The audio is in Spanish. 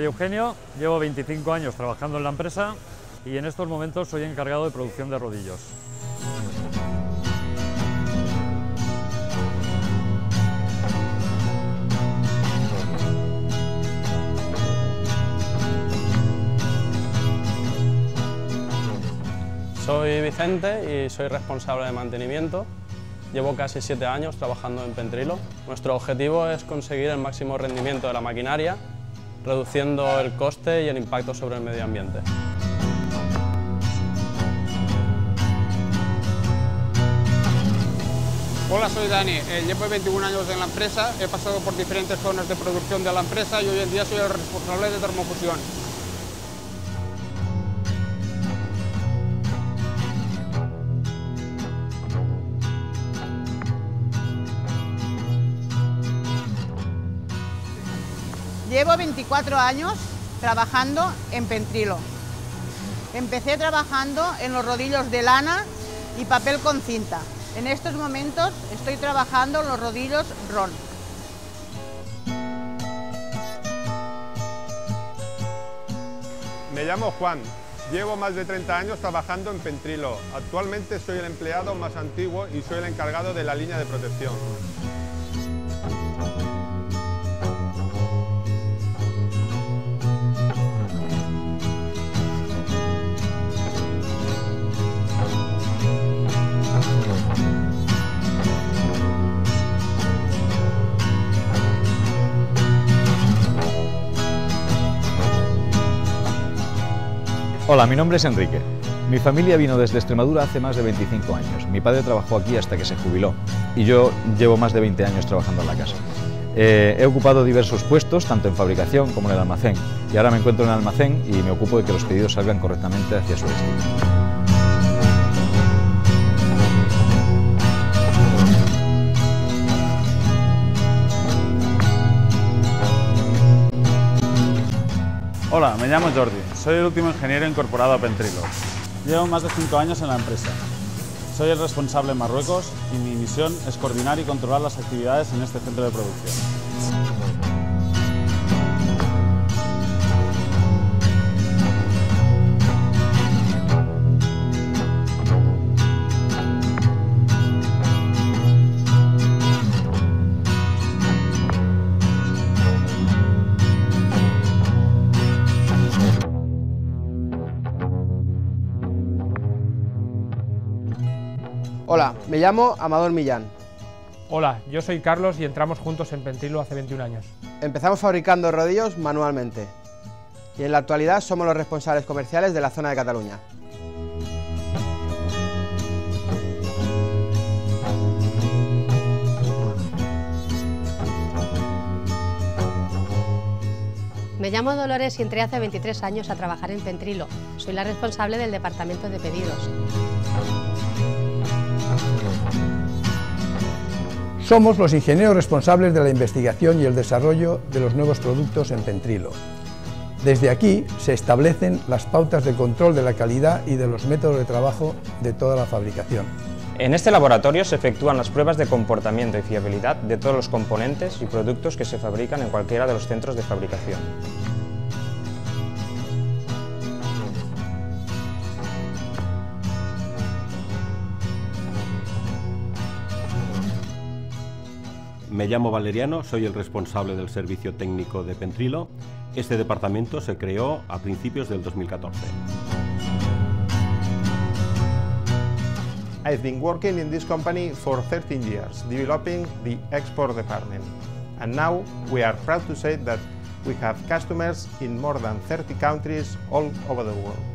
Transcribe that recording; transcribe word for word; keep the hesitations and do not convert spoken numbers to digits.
Soy Eugenio, llevo veinticinco años trabajando en la empresa y en estos momentos soy encargado de producción de rodillos. Soy Vicente y soy responsable de mantenimiento. Llevo casi siete años trabajando en Pentrilo. Nuestro objetivo es conseguir el máximo rendimiento de la maquinaria, reduciendo el coste y el impacto sobre el medio ambiente. Hola, soy Dani. Eh, llevo veintiún años en la empresa, he pasado por diferentes zonas de producción de la empresa y hoy en día soy el responsable de termofusión. Llevo veinticuatro años trabajando en Pentrilo. Empecé trabajando en los rodillos de lana y papel con cinta. En estos momentos estoy trabajando en los rodillos R O N. Me llamo Juan, llevo más de treinta años trabajando en Pentrilo. Actualmente soy el empleado más antiguo y soy el encargado de la línea de protección. Hola, mi nombre es Enrique. Mi familia vino desde Extremadura hace más de veinticinco años. Mi padre trabajó aquí hasta que se jubiló y yo llevo más de veinte años trabajando en la casa. Eh, he ocupado diversos puestos, tanto en fabricación como en el almacén, y ahora me encuentro en el almacén y me ocupo de que los pedidos salgan correctamente hacia su destino. Hola, me llamo Jordi, soy el último ingeniero incorporado a Pentrilo. Llevo más de cinco años en la empresa. Soy el responsable en Marruecos y mi misión es coordinar y controlar las actividades en este centro de producción. Hola, me llamo Amador Millán. Hola, yo soy Carlos y entramos juntos en Pentrilo hace veintiún años. Empezamos fabricando rodillos manualmente y en la actualidad somos los responsables comerciales de la zona de Cataluña. Me llamo Dolores y entré hace veintitrés años a trabajar en Pentrilo. Soy la responsable del departamento de pedidos. Somos los ingenieros responsables de la investigación y el desarrollo de los nuevos productos en Pentrilo. Desde aquí se establecen las pautas de control de la calidad y de los métodos de trabajo de toda la fabricación. En este laboratorio se efectúan las pruebas de comportamiento y fiabilidad de todos los componentes y productos que se fabrican en cualquiera de los centros de fabricación. Me llamo Valeriano, soy el responsable del servicio técnico de Pentrilo. Este departamento se creó a principios del dos mil catorce. I've been working in this company for thirteen years, developing the export department. And now we are proud to say that we have customers in more than thirty countries all over the world.